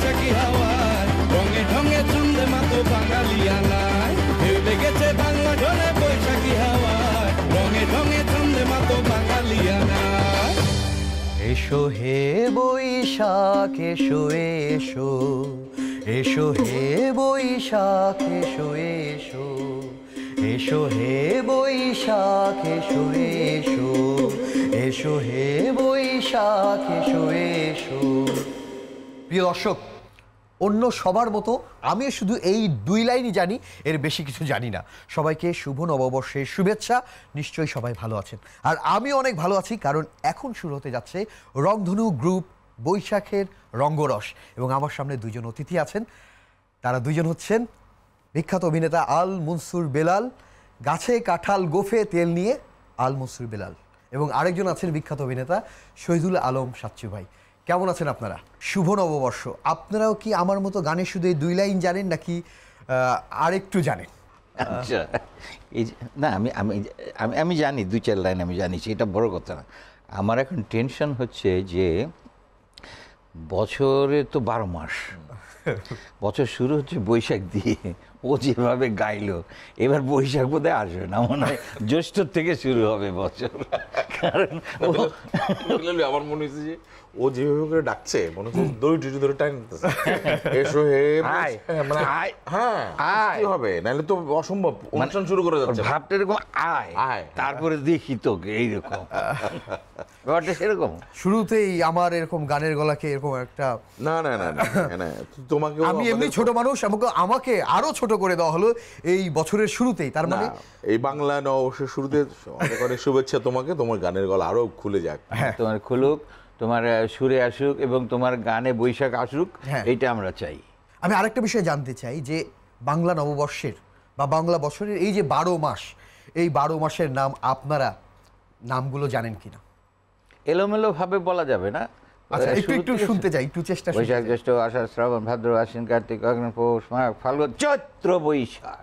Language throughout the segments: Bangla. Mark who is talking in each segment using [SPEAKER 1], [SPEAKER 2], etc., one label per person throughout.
[SPEAKER 1] বৈশাখী হাওয়ায় রঙে ঢঙে ছন্দে মাতো বাঙালিয়ানায় ঢেউ লেগেছে বাংলা ঢলে বৈশাখী হাওয়ায় রঙে ঢঙে ছন্দে মাতো বাঙালিয়ানায়।
[SPEAKER 2] এসো হে বৈশাখ এসো এসো, এসো হে বৈশাখ এসো এসো, এসো হে বৈশাখ এসো এসো, এসো হে বৈশাখ এসো এসো। প্রিয় দর্শক, অন্য সবার মতো আমিও শুধু এই 2 লাইনই জানি, এর বেশি কিছু জানি না। সবাইকে শুভ নববর্ষের শুভেচ্ছা। নিশ্চয়ই সবাই ভালো আছেন, আর আমিও অনেক ভালো আছি, কারণ এখন শুরু হতে যাচ্ছে রংধনু গ্রুপ বৈশাখের রঙ্গরস। এবং আমার সামনে 2 জন অতিথি আছেন। তারা 2 জন হচ্ছেন বিখ্যাত অভিনেতা আল মনসুর বেলাল, গাছে কাঁঠাল গোফে তেল নিয়ে আল মনসুর বেলাল, এবং আরেকজন আছেন বিখ্যাত অভিনেতা শহীদুল আলম সাচ্চু ভাই। কেমন আছেন আপনারা? শুভ নববর্ষ। আপনারাও কি আমার মতো গানের শুধু এই 2 লাইন জানেন, নাকি আরেকটু জানেন?
[SPEAKER 3] আচ্ছা, এই না, আমি আমি আমি জানি 2-4 লাইন আমি জানি, সেটা বড় কথা না। আমার এখন টেনশন হচ্ছে যে বছরে তো 12 মাস, বছর শুরু হচ্ছে বৈশাখ দিয়ে। ও যেভাবে গাইলো, এবার বৈশাখ বোধহয় আসবে না, মনে হয় জ্যৈষ্ঠ থেকে শুরু হবে বছর। কারণ
[SPEAKER 4] আমার মনে হচ্ছে যে ও যেভাবে করে ডাকছে, মনে হচ্ছে দড়ি টুটি ধরে টাইম এসো হে মানে হ্যাঁ কি হবে, নাহলে তো অসম্ভব, অনুষ্ঠান শুরু করে যাচ্ছে।
[SPEAKER 3] ভাবটা এরকম আয় তারপরে দেখি তোকে, এইরকম ব্যাপারটা সেরকম।
[SPEAKER 2] শুরুতেই আমার এরকম গানের গলাকে এরকম একটা
[SPEAKER 4] না না না না, তোমাকে
[SPEAKER 2] আমি এমনি ছোট মানুষ, আমাকে আরো ছোট করে দেওয়া হলো এই বছরের শুরুতেই। তার মানে
[SPEAKER 4] এই বাংলা নববর্ষের শুরুতে অনেক অনেক শুভেচ্ছা তোমাকে, তোমার গানের গলা আরো খুলে যাক,
[SPEAKER 3] তোমার খুলুক, তোমার সুরে আসুক এবং তোমার গানে বৈশাখ আসুক, এইটা আমরা চাই।
[SPEAKER 2] আমি আরেকটা বিষয় জানতে চাই যে বাংলা নববর্ষের বা বাংলা বছরের এই যে 12 মাস, এই 12 মাসের নাম আপনারা নামগুলো জানেন কিনা?
[SPEAKER 3] এলোমেলো ভাবে বলা যাবে না।
[SPEAKER 2] আচ্ছা, একটু শুনতে চাই, একটু চেষ্টা।
[SPEAKER 3] বৈশাখ, জ্যৈষ্ঠ, আষাঢ়, শ্রাবণ, ভাদ্র, আশ্বিন, কার্তিক, অগ্নি, পৌষ, মাঘ, ফাল্গুন, চৈত্র, বৈশাখ।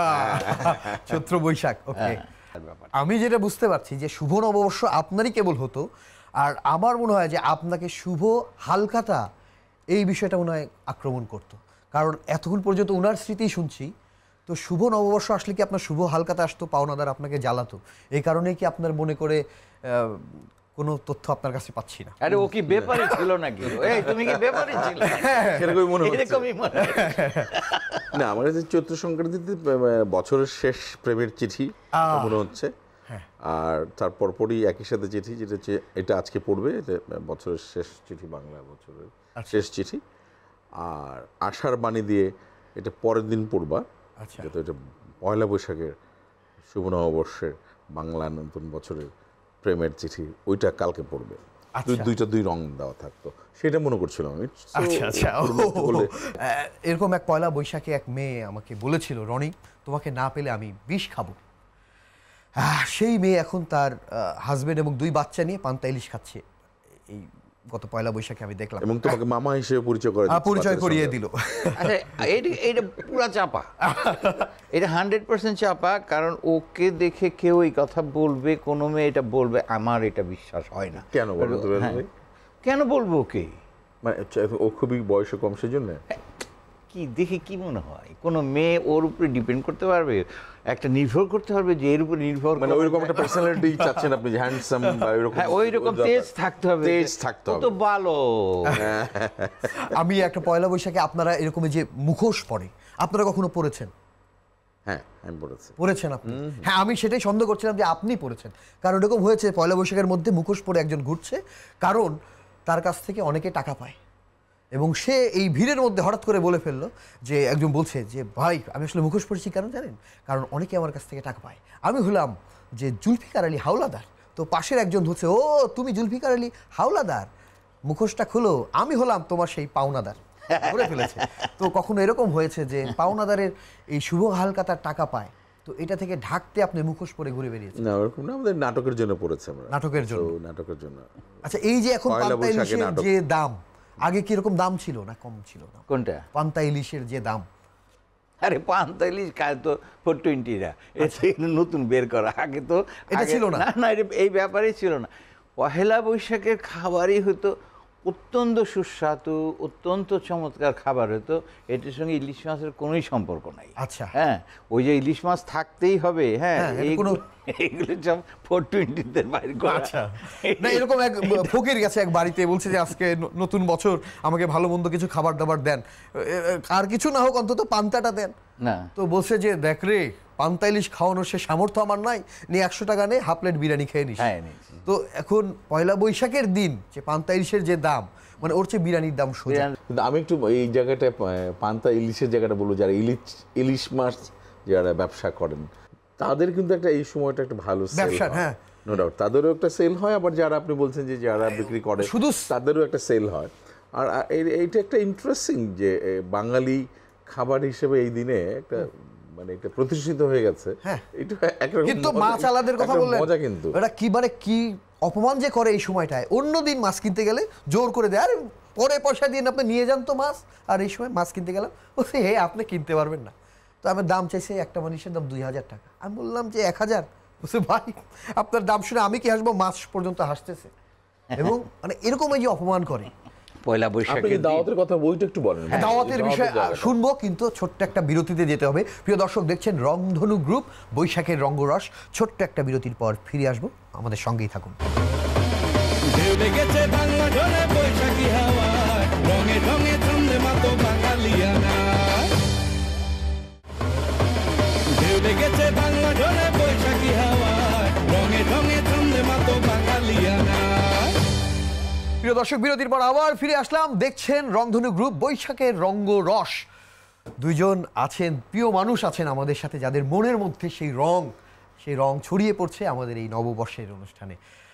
[SPEAKER 2] চৈত্র বৈশাখ, ওকে। আমি যেটা বুঝতে পারছি যে শুভ নববর্ষ আপনারই কেবল হতো, আর আমার মনে হয় যে আপনাকে শুভ হালখাতা এই বিষয়টা মনে হয় আক্রমণ করতো, কারণ এতক্ষণ পর্যন্ত ওনার স্মৃতি শুনছি। তো শুভ নববর্ষ আসলে কি আপনার শুভ হালখাতা আসতো, পাওনাদার আপনাকে জ্বালাতো? এই কারণেই কি আপনার মনে করে কোনো তথ্য আপনার কাছে পাচ্ছি না?
[SPEAKER 3] আরে ও কি ব্যাপারই ছিল নাকি? এই তুমি কি ব্যাপারই ছিল?
[SPEAKER 4] এরকমই মনে হচ্ছে।
[SPEAKER 3] এরকমই মনে
[SPEAKER 4] না, আমার কাছে চৈত্র সংক্রান্তিতে বছরের শেষ প্রেমের চিঠি মনে হচ্ছে। আর তার পরপরই একই সাথে চিঠি, যেটা হচ্ছে এটা আজকে পড়বে, এটা বছরের শেষ চিঠি, বাংলা বছরের শেষ চিঠি। আর আষাঢ় বাণী দিয়ে এটা পরের দিন পড়বা, যেটা এটা পয়লা বৈশাখের শুভ নববর্ষের বাংলা নতুন বছরের প্রেমের চিঠি, ওইটা কালকে পড়বে। দুইটা 2 রং দেওয়া থাকতো, সেটা মনে করছিলাম আমি।
[SPEAKER 2] আচ্ছা, এরকম এক পয়লা বৈশাখে এক মেয়ে আমাকে বলেছিল, রনি তোমাকে না পেলে আমি বিষ খাবো। সেই মেয়ে এখন তার হাজবেন্ড এবং 2 বাচ্চা নিয়ে পান্তা ইলিশ খাচ্ছে। এই গত পয়লা বৈশাখে আমি দেখলাম, এবং
[SPEAKER 4] তোমাকে মামা হিসেবে পরিচয়
[SPEAKER 2] করিয়ে দিল।
[SPEAKER 3] এটা পুরা চাপা, এটা 100% চাপা। কারণ ওকে দেখে কেউ এই কথা বলবে, কোনো মেয়ে এটা বলবে, আমার এটা বিশ্বাস হয় না।
[SPEAKER 4] কেন বলবো?
[SPEAKER 3] কেন বলবো ওকে?
[SPEAKER 4] মানে ও খুবই বয়সে কম, সেজন্য
[SPEAKER 3] কি দেখে কি মনে হয় কোনো মেয়ে ওর উপরে ডিপেন্ড করতে পারবে, একটা নির্ভর করতে পারবে যে এর উপর নির্ভর,
[SPEAKER 4] মানে ওইরকম একটা পার্সোনালিটি চাচ্ছেন আপনি, যে হ্যান্ডসাম বা এরকম?
[SPEAKER 3] হ্যাঁ, ওইরকম তেজ থাকতে হবে,
[SPEAKER 4] তেজ থাকতে হবে,
[SPEAKER 3] তো ভালো।
[SPEAKER 2] আমি একটা পয়লা বৈশাখে আপনারা এরকম যে মুখোশ পরে, আপনারা কখনো পরেছেন?
[SPEAKER 4] হ্যাঁ, আমি
[SPEAKER 2] পড়েছেন আপনি? হ্যাঁ, আমি সেটাই সন্দেহ করছিলাম যে আপনি পড়েছেন, কারণ এরকম হয়েছে পয়লা বৈশাখের মধ্যে মুখোশ পরে একজন ঘুরছে, কারণ তার কাছ থেকে অনেকে টাকা পায়, এবং সে এই ভিড়ের মধ্যে হঠাৎ করে বলে ফেললো যে একজন বলছে যে ভাই আমি আসলে মুখোশ পড়েছি, কেন জানেন? কারণ অনেকে আমার কাছ থেকে টাকা পায়। আমি হলাম যে জুলফিকার আলী হাওলাদার। তো পাশের একজন বলছে, ও তুমি জুলফিকার আলী হাওলাদার, মুখোশটা খুলো, আমি হলাম তোমার সেই পাওনাদার। বলে ফেলেছে। তো কখনো এরকম হয়েছে যে পাওনাদারের এই শুভ হালখাতার টাকা পায়, তো এটা থেকে ঢাকতে আপনি মুখোশ পরে ঘুরে বেরিয়েছেন?
[SPEAKER 4] না, ওরকম না, আমাদের নাটকের জন্য পড়েছে আমরা।
[SPEAKER 2] নাটকের জন্য। আচ্ছা, এই যে এখন পান্তা ইলিশের যে দাম, আগে কি এরকম দাম ছিল না কম ছিল না?
[SPEAKER 3] কোনটা?
[SPEAKER 2] পান্তা ইলিশের যে দাম।
[SPEAKER 3] আরে পান্তা ইলিশ খায় তো 420-রা, এটা নতুন বের করা, আগে তো
[SPEAKER 2] এটা ছিল না।
[SPEAKER 3] না, এই ব্যাপারেই ছিল না। পহেলা বৈশাখের খাবারই হতো অত্যন্ত সুস্বাদু, অত্যন্ত চমৎকার খাবার হতো। এটির সঙ্গে ইলিশ মাছের কোনোই সম্পর্ক নাই।
[SPEAKER 2] আচ্ছা।
[SPEAKER 3] হ্যাঁ, ওই যে ইলিশ মাছ থাকতেই হবে, হ্যাঁ,
[SPEAKER 2] হ্যাঁ, এটা কোনো-
[SPEAKER 3] এইগুলো সব 420-তে বাইর করা।
[SPEAKER 2] আচ্ছা, না এরকম এক ফকির গেছে এক বাড়িতে, বলছে যে আজকে নতুন বছর, আমাকে ভালো মন্দ কিছু খাবার দাবার দেন, আর কিছু না হোক অন্তত পান্তাটা দেন।
[SPEAKER 3] না,
[SPEAKER 2] তো বলছে যে দেখ রে, পান্তা ইলিশ খাওয়ানোর সে সামর্থ্য আমার নাই, নিয়ে 100 টাকা নে, হাফ প্লেট বিরিয়ানি খেয়ে নিস।
[SPEAKER 3] হ্যাঁ, নিয়েছি।
[SPEAKER 2] তো এখন পয়লা বৈশাখের দিন যে পান্তা ইলিশের যে দাম, মানে ওর চেয়ে বিরিয়ানির দাম সোজা।
[SPEAKER 4] কিন্তু আমি একটু এই জায়গাটা পান্তা ইলিশের জায়গাটা বলবো, যারা ইলিশ মাছ যারা ব্যবসা করেন তাদের কিন্তু একটা এই সময়টা একটা ভালো
[SPEAKER 2] ব্যবসা, হ্যাঁ।
[SPEAKER 4] নো ডাউট তাদেরও একটা সেল হয়, আবার যারা আপনি বলছেন যে যারা বিক্রি করে
[SPEAKER 2] শুধু
[SPEAKER 4] তাদেরও একটা সেল হয়। আর এইটা একটা ইন্টারেস্টিং যে বাঙালি খাবার হিসেবে এই দিনে একটা মানে এটা প্রতিষ্ঠিত হয়ে গেছে।
[SPEAKER 2] হ্যাঁ।
[SPEAKER 4] এটা একরকম
[SPEAKER 2] কিন্তু
[SPEAKER 4] মজা,
[SPEAKER 2] মাছ আলাদের কথা
[SPEAKER 4] একটা
[SPEAKER 2] বললেন,
[SPEAKER 4] মজা কিন্তু
[SPEAKER 2] এটা কি মানে কি অপমান যে করে এই সময়টায়। অন্যদিন মাছ কিনতে গেলে জোর করে দেয়, আরে পরে পয়সা দিয়ে আপনি নিয়ে যান তো মাছ, আর এই সময় মাছ কিনতে গেলাম বলছে হে আপনি কিনতে পারবেন না। তো আমার দাম চাইছে, একটা মানুষের দাম 2000 টাকা। আমি বললাম যে 1000। বলছে ভাই আপনার দাম শুনে আমি কি হাসবো, মাছ পর্যন্ত হাসতেছে। এবং মানে এরকম এই যে অপমান করে।
[SPEAKER 3] পয়লা
[SPEAKER 4] আপনি
[SPEAKER 3] বৈশাখের
[SPEAKER 4] যে দাওয়াতের কথা বইটা একটু বলেন।
[SPEAKER 2] দাওয়াতের বিষয়ে শুনবো, কিন্তু ছোট্ট একটা বিরতিতে যেতে হবে। প্রিয় দর্শক, দেখছেন রংধনু গ্রুপ, বৈশাখের রঙ্গরস। ছোট্ট একটা বিরতির পর ফিরে আসবো, আমাদের সঙ্গেই থাকুন।
[SPEAKER 1] ঢেউ লেগেছে বাংলা ঢলে বৈশাখী হাওয়ায়, রঙে ঢঙে ছন্দে মাতো বাঙালিয়ানা। ঢেউ লেগেছে বাংলা ঢলে বৈশাখী হাওয়ায়, রঙে ঢঙে ছন্দে মাতো বাঙালিয়ানা।
[SPEAKER 2] প্রিয় দর্শক, বিরতির পর আবার ফিরে আসলাম। দেখছেন রংধনু গ্রুপ, বৈশাখের রঙ্গরস। দুইজন আছেন, প্রিয় মানুষ আছেন আমাদের সাথে, যাদের মনের মধ্যে সেই রং ছড়িয়ে পড়ছে আমাদের এই নববর্ষের অনুষ্ঠানে।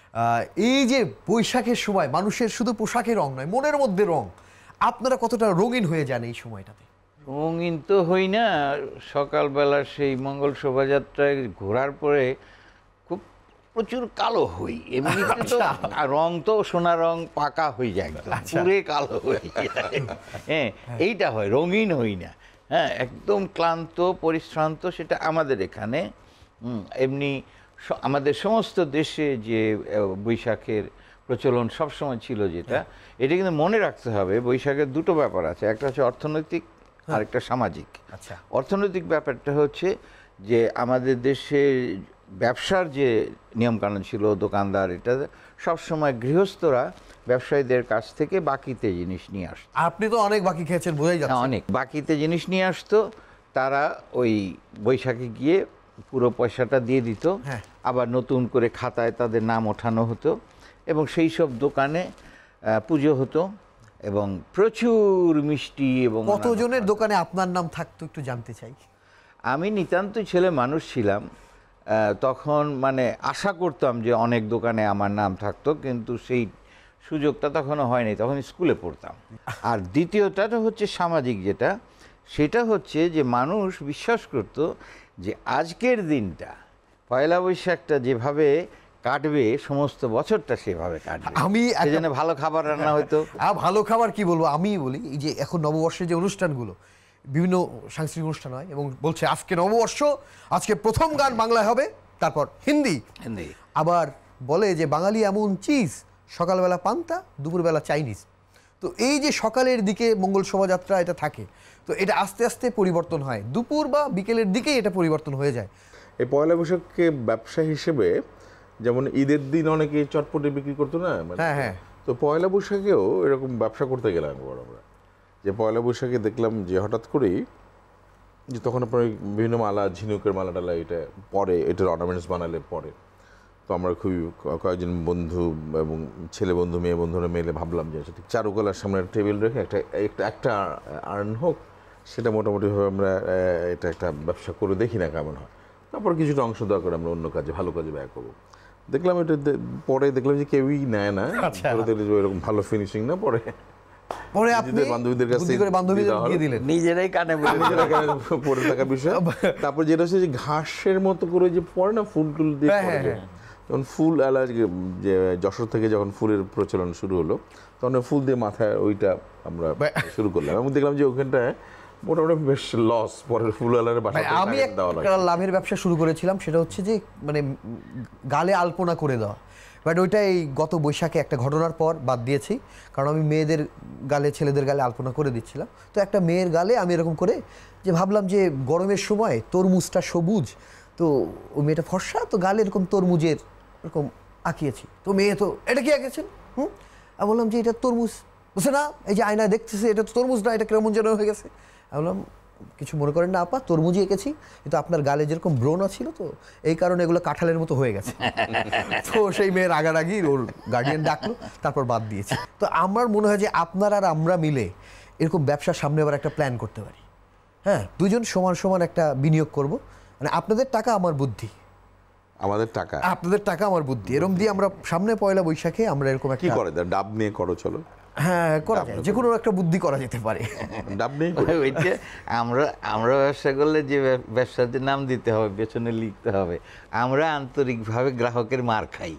[SPEAKER 2] এই যে বৈশাখের সময় মানুষের শুধু পোশাকের রং নয়, মনের মধ্যে রং। আপনারা কতটা রঙিন হয়ে যান এই সময়টাতে?
[SPEAKER 3] রঙিন তো হই না। সকালবেলা সেই মঙ্গল শোভাযাত্রায় ঘোরার পরে খুব প্রচুর কালো হই। এমনিতে তো রং তো সোনা রং পাকা হয়ে যায়, একদম পুরে কালো হয়ে যায়। হ্যাঁ, এইটা হয়, রঙিন হই না। হ্যাঁ, একদম ক্লান্ত পরিশ্রান্ত, সেটা আমাদের এখানে। এমনি আমাদের সমস্ত দেশে যে বৈশাখের প্রচলন সবসময় ছিল, যেটা এটা কিন্তু মনে রাখতে হবে। বৈশাখের দুটো ব্যাপার আছে, একটা হচ্ছে অর্থনৈতিক আর একটা সামাজিক।
[SPEAKER 2] আচ্ছা।
[SPEAKER 3] অর্থনৈতিক ব্যাপারটা হচ্ছে যে আমাদের দেশে ব্যবসার যে নিয়মকানুন ছিল, দোকানদার, এটা সবসময় গৃহস্থরা ব্যবসায়ীদের কাছ থেকে বাকিতে জিনিস নিয়ে আসতো।
[SPEAKER 2] আপনি তো অনেক বাকি খেয়েছেন, বোঝাই যাচ্ছে।
[SPEAKER 3] অনেক বাকিতে জিনিস নিয়ে আসতো, তারা ওই বৈশাখে গিয়ে পুরো পয়সাটা দিয়ে দিত।
[SPEAKER 2] হ্যাঁ।
[SPEAKER 3] আবার নতুন করে খাতায় তাদের নাম ওঠানো হতো, এবং সেই সব দোকানে পুজো হতো, এবং প্রচুর মিষ্টি। এবং
[SPEAKER 2] কতজনের দোকানে আপনার নাম থাকতো একটু জানতে চাই।
[SPEAKER 3] আমি নিতান্তই ছেলে মানুষ ছিলাম তখন, মানে আশা করতাম যে অনেক দোকানে আমার নাম থাকতো, কিন্তু সেই সুযোগটা তখনও হয়নি, তখন স্কুলে পড়তাম। আর দ্বিতীয়টা হচ্ছে সামাজিক, যেটা সেটা হচ্ছে যে মানুষ বিশ্বাস করত যে আজকের দিনটা, পয়লা বৈশাখটা যেভাবে কাটবে, সমস্ত বছরটা সেভাবে কাটবে।
[SPEAKER 2] আমি
[SPEAKER 3] সেজন্য ভালো খাবার রান্না হতো।
[SPEAKER 2] ভালো খাবার কি বলবো, আমি বলি এই যে এখন নববর্ষের যে অনুষ্ঠানগুলো, বিভিন্ন সাংস্কৃতিক অনুষ্ঠান হয় এবং বলছে আজকে নববর্ষ, আজকে প্রথম গান বাংলায় হবে, তারপর হিন্দি। আবার বলে যে বাঙালি এমন চিজ, সকালবেলা পান্তা, দুপুরবেলা চাইনিজ। তো এই যে সকালের দিকে মঙ্গল শোভাযাত্রা এটা থাকে, তো এটা আস্তে আস্তে পরিবর্তন হয়, দুপুর বা বিকেলের দিকেই এটা পরিবর্তন হয়ে যায়।
[SPEAKER 4] এই পয়লা বৈশাখকে ব্যবসা হিসেবে, যেমন ঈদের দিন অনেকে চটপটে বিক্রি করতো না,
[SPEAKER 2] হ্যাঁ, হ্যাঁ।
[SPEAKER 4] তো পয়লা বৈশাখেও এরকম ব্যবসা করতে গেলাম আমরা, যে পয়লা বৈশাখে দেখলাম যে হঠাৎ করেই যে তখন আপনার বিভিন্ন মালা, ঝিনুকের মালা টালা, এটা পরে এটার অর্নামেন্টস বানালে পরে। তো আমরা খুবই কয়েকজন বন্ধু এবং ছেলে বন্ধু মেয়ে বন্ধুরা মেলে ভাবলাম যে ঠিক চারুকলার সামনে টেবিল রেখে একটা আর্ন হোক, সেটা মোটামুটিভাবে আমরা এটা একটা ব্যবসা করে দেখি না কেমন হয়। তারপর কিছুটা অংশ দেওয়া করে আমরা অন্য কাজে, ভালো কাজে ব্যয় করবো। দেখলাম এটা, পরে দেখলাম যে কেউই নেয় না, এরকম ভালো ফিনিশিং না। পরে আপনি বান্ধবীদের কাছে
[SPEAKER 3] নিজেরাই কানে
[SPEAKER 4] পরে থাকার বিষয়। তারপর যেটা হচ্ছে যে ঘাসের মতো করে যে পরে না, ফুল টুল দিয়ে যখন ফুল এলাচ, যে যশোর থেকে যখন ফুলের প্রচলন শুরু হলো, তখন ফুল দিয়ে মাথায় ওইটা আমরা শুরু করলাম, এবং দেখলাম যে ওখানটায় মোটামুটি বেশ লস। পরের ফুলওয়ালার বাসায়
[SPEAKER 2] আমি একটা লাভের ব্যবসা শুরু করেছিলাম, সেটা হচ্ছে যে মানে গালে আলপনা করে দেওয়া। বাট ওইটা এই গত বৈশাখে একটা ঘটনার পর বাদ দিয়েছি, কারণ আমি মেয়েদের গালে ছেলেদের গালে আলপনা করে দিচ্ছিলাম। তো একটা মেয়ের গালে আমি এরকম করে যে ভাবলাম যে গরমের সময় তরমুজটা সবুজ, তো ওই মেয়েটা ফর্সা, তো গালে এরকম তরমুজের এরকম আঁকিয়েছি। তো মেয়ে তো এটা কি আঁকিয়েছেন? আমি বললাম যে এটা তরমুজ। বুঝছে না, এই যে আয়নায় দেখতেছি এটা তো তরমুজ না, এটা কেমন যেন হয়ে গেছে। আমি বললাম কিছু মনে করেন না আপা, তরমুজই এঁকেছি, কিন্তু আপনার গালে যেরকম ব্রণ ছিল তো এই কারণে এগুলো কাঁঠালের মতো হয়ে গেছে। তো সেই মেয়ের রাগারাগি ওর গার্ডিয়ান ডাকলো, তারপর বাদ দিয়েছি। তো আমার মনে হয় যে আপনারা আর আমরা মিলে এরকম ব্যবসার সামনে আবার একটা প্ল্যান করতে পারি। হ্যাঁ, দুজন সমান সমান একটা বিনিয়োগ করব, মানে আপনাদের টাকা আমার বুদ্ধি,
[SPEAKER 4] আমাদের টাকা
[SPEAKER 2] আপনাদের টাকা আমার বুদ্ধি, এরকম দিয়ে আমরা সামনে পয়লা বৈশাখে আমরা এরকম
[SPEAKER 4] কি
[SPEAKER 2] একটা,
[SPEAKER 4] করে ডাব নিয়ে করো, চলো
[SPEAKER 2] হ্যাঁ করা যায়, যে কোনো একটা বুদ্ধি করা যেতে পারে।
[SPEAKER 4] ডাব নিয়ে
[SPEAKER 3] ওইটা আমরা ব্যবসা করলে যে ব্যবসাতে নাম দিতে হবে, পেছনে লিখতে হবে আমরা আন্তরিকভাবে গ্রাহকের মার খাই।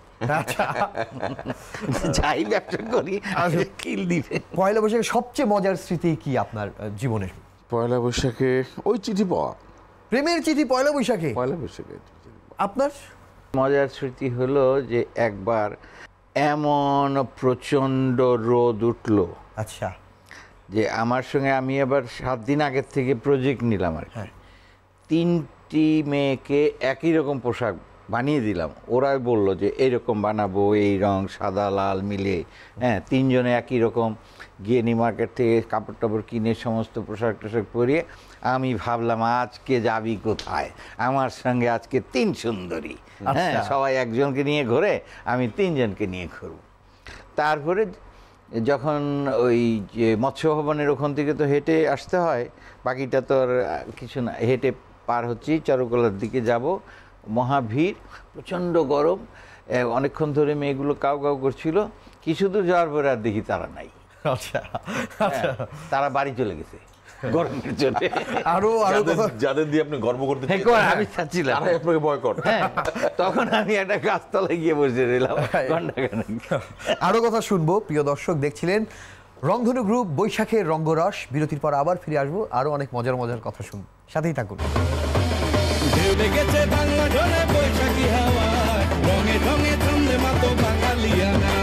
[SPEAKER 3] যাই ব্যবসা করি কিল দিবে।
[SPEAKER 2] পয়লা বৈশাখে সবচেয়ে মজার স্মৃতি কি আপনার জীবনের?
[SPEAKER 4] পয়লা বৈশাখে ওই চিঠি পাওয়া,
[SPEAKER 2] প্রেমের চিঠি পয়লা বৈশাখে।
[SPEAKER 4] পয়লা বৈশাখে
[SPEAKER 2] আপনার
[SPEAKER 3] মজার স্মৃতি হলো যে একবার এমন প্রচণ্ড রোদ উঠলো,
[SPEAKER 2] আচ্ছা,
[SPEAKER 3] যে আমার সঙ্গে আমি আবার 7 দিন আগের থেকে প্রজেক্ট নিলাম আর কি। 3টি মেয়েকে একই রকম পোশাক বানিয়ে দিলাম, ওরাই বলল যে এইরকম বানাবো, এই রং সাদা লাল মিলে, হ্যাঁ 3 জনে একই রকম গিয়ে নি মার্কেট থেকে কাপড় টাপড় কিনে সমস্ত পোশাক টোশাক পরিয়ে আমি ভাবলাম আজকে যাবি কোথায়, আমার সঙ্গে আজকে 3 সুন্দরী, হ্যাঁ সবাই একজনকে নিয়ে ঘোরে, আমি 3 জনকে নিয়ে ঘুরব। তারপরে যখন ওই যে মৎস্য ভবনের ওখান থেকে তো হেঁটে আসতে হয়, বাকিটা তো আর কিছু না, হেঁটে পার হচ্ছি, চারুকলার দিকে যাব, মহা ভিড়, প্রচণ্ড গরম, অনেকক্ষণ ধরে মেয়েগুলো কাউ কাউ করছিল, কিছু দূর যাওয়ার পরে আর দেখি তারা নাই।
[SPEAKER 2] আচ্ছা,
[SPEAKER 3] তারা বাড়ি চলে গেছে গরমের জন্য।
[SPEAKER 2] আরো আরো
[SPEAKER 4] যাদের দিয়ে আপনি গর্ব করতে
[SPEAKER 3] আমি চাচ্ছিলাম
[SPEAKER 4] আপনাকে বয়কট।
[SPEAKER 3] হ্যাঁ, তখন আমি একটা গাছতলায় গিয়ে বসে রইলাম ঘন্টাখানেক।
[SPEAKER 2] আরো কথা শুনবো। প্রিয় দর্শক, দেখছিলেন রংধনু গ্রুপ বৈশাখের রঙ্গরস। বিরতির পর আবার ফিরে আসবো, আরো অনেক মজার মজার কথা শুনবো, সাথেই থাকুন।
[SPEAKER 1] ঢেউ লেগেছে বাংলা ঝড়ে বৈশাখী হাওয়ায়, রঙে ঢঙে ছন্দে মাতো বাঙালিয়ানা।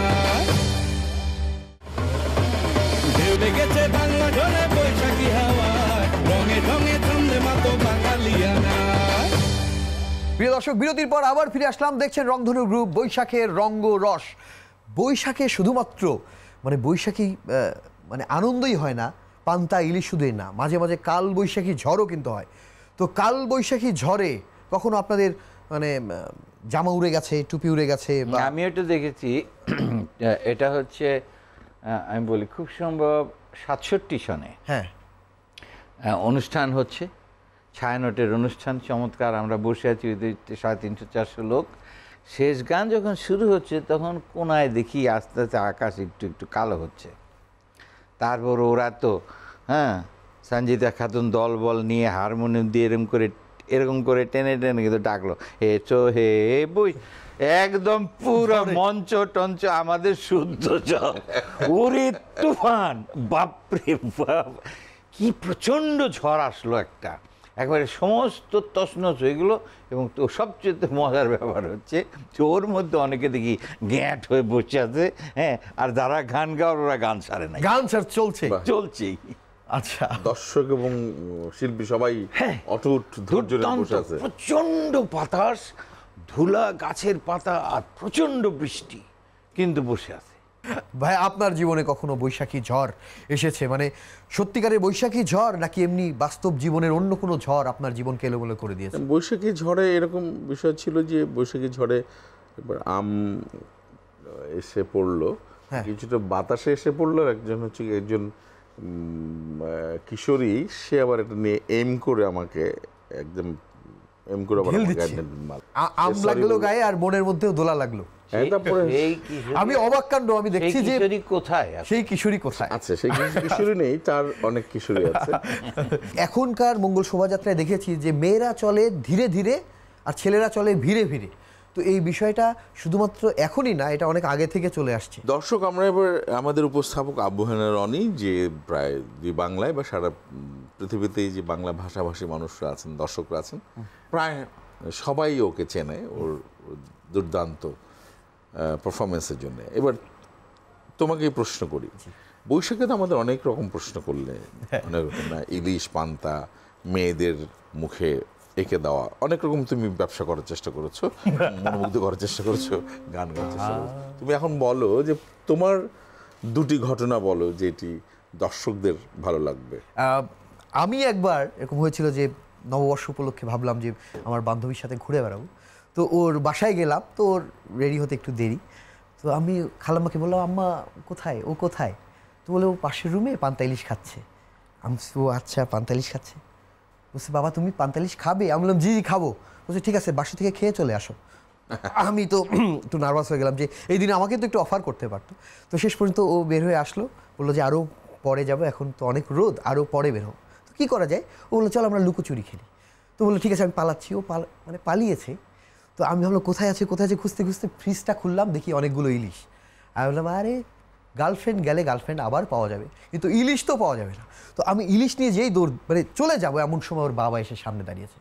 [SPEAKER 1] ঢেউ লেগেছে বাংলা ঝড়ে বৈশাখী হাওয়ায়, রঙে ঢঙে ছন্দে মাতো বাঙালিয়ানা।
[SPEAKER 2] প্রিয় দর্শক, বিরতির পর আবার ফিরে আসলাম। দেখছেন রংধনু গ্রুপ বৈশাখের রঙ্গরস। বৈশাখে শুধুমাত্র মানে বৈশাখী মানে আনন্দই হয় না, পান্তা ইলিশ শুধুই না, মাঝে মাঝে কাল বৈশাখী ঝড়ও কিন্তু হয়। তো কাল বৈশাখী ঝড়ে কখনো আপনাদের মানে জামা উড়ে গেছে, টুপি উড়ে গেছে?
[SPEAKER 3] আমি এটা দেখেছি, এটা হচ্ছে আমি বলি খুব সম্ভব 67 সনে
[SPEAKER 2] হ্যাঁ,
[SPEAKER 3] অনুষ্ঠান হচ্ছে, ছায়ানটের অনুষ্ঠান, চমৎকার, আমরা বসে আছি 350-400 লোক। শেষ গান যখন শুরু হচ্ছে তখন কোনায় দেখি আস্তে আস্তে আকাশ একটু একটু কালো হচ্ছে। তারপর ওরা তো হ্যাঁ সঞ্জিতা খাতুন দল বল নিয়ে হারমোনিয়াম দিয়ে এরকম করে টেনে টেনে কিন্তু ডাকলো, হে চো হে বই, একদম পুরো মঞ্চ টঞ্চ আমাদের শুদ্ধ জল, ওরে তুফান, বাপরে বাপ, কি প্রচণ্ড ঝড় আসলো একটা, একবারে সমস্ত তছনছ হয়ে গেলো। এবং তো সবচেয়ে মজার ব্যাপার হচ্ছে যে ওর মধ্যে অনেকে দেখি গ্যাঁট হয়ে বসে আছে, হ্যাঁ, আর যারা গান গাওয়ার ওরা গান ছাড়ে না,
[SPEAKER 2] গান স্যার
[SPEAKER 3] চলছেই।
[SPEAKER 2] আচ্ছা,
[SPEAKER 4] দর্শক এবং শিল্পী সবাই অটুট ধৈর্য নিয়ে বসে আছে।
[SPEAKER 3] প্রচণ্ড বাতাস, ধুলা, গাছের পাতা, আর প্রচণ্ড বৃষ্টি, কিন্তু বসে আছে।
[SPEAKER 2] ভাই, আপনার জীবনে কখনো বৈশাখী ঝড় এসেছে? মানে সত্যিকারের বৈশাখী ঝড়, নাকি এমনি বাস্তব জীবনের অন্য কোনো ঝড় আপনার জীবনকে এলোমেলো করে দিয়েছে?
[SPEAKER 4] বৈশাখী ঝড়ে এরকম বিষয় ছিল যে বৈশাখী ঝড়ে এবার আম এসে পড়লো, কিছুটা বাতাসে এসে পড়লো, একজন কিশোরী, সে আবার এটা নিয়ে এম করে আমাকে একদম এম করে
[SPEAKER 2] আম লাগলো গায়ে আর মনের মধ্যেও দোলা লাগলো। আমি অবাক কাণ্ড, আমি দেখছি যে
[SPEAKER 3] কোথায়
[SPEAKER 2] সেই কিশোরী কোথায়
[SPEAKER 4] আছে, সেই কিশোরী নেই, তার অনেক কিশোরী আছে।
[SPEAKER 2] এখনকার মঙ্গল শোভাযাত্রায় দেখেছি যে মেয়েরা চলে ধীরে ধীরে আর ছেলেরা চলে ভিড়ে ভিড়ে। তো এই বিষয়টা শুধুমাত্র এখনই না, এটা অনেক আগে থেকে চলে আসছে।
[SPEAKER 4] দর্শক, আমরা এবার আমাদের উপস্থাপক আব্বু হেনা রনি, যে প্রায় বাংলায় বা সারা পৃথিবীতেই যে বাংলা ভাষাভাষী মানুষরা আছেন, দর্শকরা আছেন, প্রায় সবাই ওকে চেনে, ওর দুর্দান্ত পারফরমেন্সের জন্য। এবার তোমাকে প্রশ্ন করি, বৈশাখে তো আমাদের অনেক রকম প্রশ্ন করলে, অনেক রকম না, ইলিশ পান্তা, মেয়েদের মুখে এঁকে দেওয়া, অনেক রকম তুমি ব্যবসা করার চেষ্টা করেছো, মনোমুগ্ধ করার চেষ্টা করেছো, গান গাওয়ার চেষ্টা করেছো। তুমি এখন বলো যে তোমার দুটি ঘটনা বলো যেটি দর্শকদের ভালো লাগবে।
[SPEAKER 2] আমি একবার এরকম হয়েছিল যে নববর্ষ উপলক্ষে ভাবলাম যে আমার বান্ধবীর সাথে ঘুরে বেড়াবো, তো ওর বাসায় গেলাম, তো ওর রেডি হতে একটু দেরি, তো আমি খালাম্মাকে বললাম আম্মা কোথায়, ও কোথায়? তো বলে ও পাশের রুমে পান্তা ইলিশ খাচ্ছে। আমি ও আচ্ছা পান্তা ইলিশ খাচ্ছে। বলছে বাবা তুমি পান্তা ইলিশ খাবে? আমি বললাম জি জি খাবো। বলছে ঠিক আছে বাসা থেকে খেয়ে চলে আসো। আমি তো একটু নার্ভাস হয়ে গেলাম যে এই দিনে আমাকে তো একটু অফার করতে পারতো। তো শেষ পর্যন্ত ও বের হয়ে আসলো, বললো যে আরও পরে যাবো, এখন তো অনেক রোদ, আরও পরে বের হো। তো কী করা যায়? ও বললো চল আমরা লুকোচুরি খেলি। তো বললো ঠিক আছে আমি পালাচ্ছি। ও মানে পালিয়েছে। তো আমি ভাবলাম কোথায় আছে খুঁজতে খুঁজতে ফ্রিজটা খুললাম, দেখি অনেকগুলো ইলিশ। আমি বললাম আরে গার্লফ্রেন্ড গেলে গার্লফ্রেন্ড আবার পাওয়া যাবে, কিন্তু ইলিশ তো পাওয়া যাবে না। তো আমি ইলিশ নিয়ে যেই দৌড় মানে চলে যাবো, এমন সময় ওর বাবা এসে সামনে দাঁড়িয়েছে।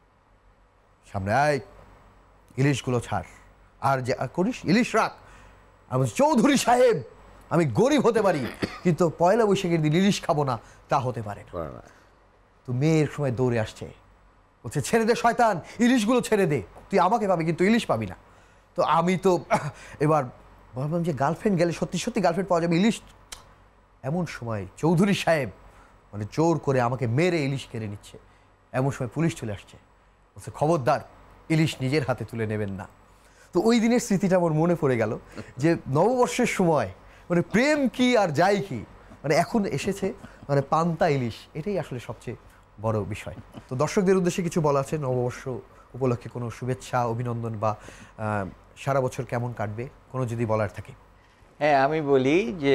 [SPEAKER 2] সামনে আয়, ইলিশগুলো ছাড়, আর যে করিস ইলিশ রাখ। আমি চৌধুরী সাহেব আমি গরিব হতে পারি, কিন্তু পয়লা বৈশাখের দিন ইলিশ খাবো না, তা হতে পারে না। তো মেয়ের সময় দৌড়ে আসছে, বলছে ছেড়ে দে শয়তান, ইলিশগুলো ছেড়ে দে, তুই আমাকে পাবি কিন্তু ইলিশ পাবি না। তো আমি তো এবার ভাবলাম যে গার্লফ্রেন্ড গেলে সত্যি সত্যি গার্লফ্রেন্ড পাওয়া যাবে, ইলিশ। এমন সময় চৌধুরী সাহেব মানে জোর করে আমাকে মেরে ইলিশ কেড়ে নিচ্ছে। এমন সময় পুলিশ চলে আসছে, বলছে খবরদার ইলিশ নিজের হাতে তুলে নেবেন না। তো ওই দিনের স্মৃতিটা আমার মনে পড়ে গেল যে নববর্ষের সময় মানে প্রেম কি আর যাই কি, মানে এখন এসেছে মানে পান্তা ইলিশ, এটাই আসলে সবচেয়ে বড় বিষয়। তো দর্শকদের উদ্দেশ্যে কিছু বলা আছে নববর্ষ উপলক্ষে, কোনো শুভেচ্ছা অভিনন্দন বা সারা বছর কেমন কাটবে কোনো যদি বলার থাকে?
[SPEAKER 3] হ্যাঁ আমি বলি যে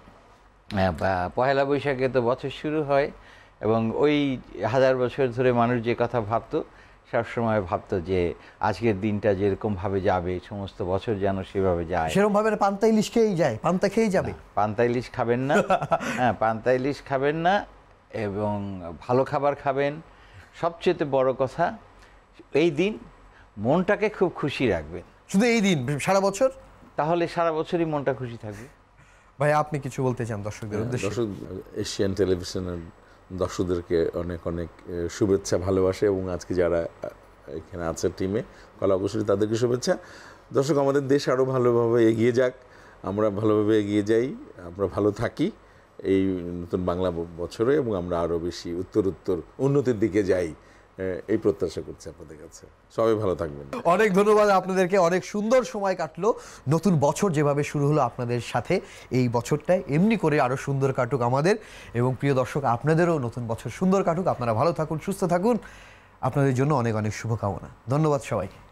[SPEAKER 3] পয়লা বৈশাখে তো বছর শুরু হয়, এবং ওই 1000 বছর ধরে মানুষ যে কথা ভাবতো, সবসময় ভাবতো যে আজকের দিনটা যেরকমভাবে যাবে সমস্ত বছর যেন সেভাবে যায়।
[SPEAKER 2] সেরকমভাবে পান্তা ইলিশ খেয়েই যায়, পান্তা খেয়েই যাবে।
[SPEAKER 3] পান্তা ইলিশ খাবেন না, হ্যাঁ পান্তা ইলিশ খাবেন না, এবং ভালো খাবার খাবেন। সবচেয়ে বড় কথা এই দিন মনটাকে খুব খুশি রাখবেন।
[SPEAKER 2] শুধু এই দিন, সারা বছর?
[SPEAKER 3] তাহলে সারা বছরই মনটা খুশি থাকবে।
[SPEAKER 2] ভাই আপনি কিছু বলতে চান দর্শকদের উদ্দেশ্যে?
[SPEAKER 4] দর্শক এশিয়ান টেলিভিশনের দর্শকদেরকে অনেক অনেক শুভেচ্ছা, ভালোবাসা, এবং আজকে যারা এখানে আছে টিমে কলা কুশলী তাদেরকে শুভেচ্ছা। দর্শক আমাদের দেশ আরও ভালোভাবে এগিয়ে যাক, আমরা ভালোভাবে এগিয়ে যাই, আমরা ভালো থাকি এই নতুন বাংলা বছরে, এবং আমরা আরও বেশি উত্তর উন্নতির দিকে যাই, এই প্রত্যাশা করছি আপনাদের কাছে। সবাই ভালো থাকবেন।
[SPEAKER 2] অনেক ধন্যবাদ আপনাদেরকে, অনেক সুন্দর সময় কাটলো। নতুন বছর যেভাবে শুরু হলো আপনাদের সাথে, এই বছরটায় এমনি করে আরও সুন্দর কাটুক আমাদের, এবং প্রিয় দর্শক আপনাদেরও নতুন বছর সুন্দর কাটুক। আপনারা ভালো থাকুন, সুস্থ থাকুন, আপনাদের জন্য অনেক অনেক শুভকামনা। ধন্যবাদ সবাইকে।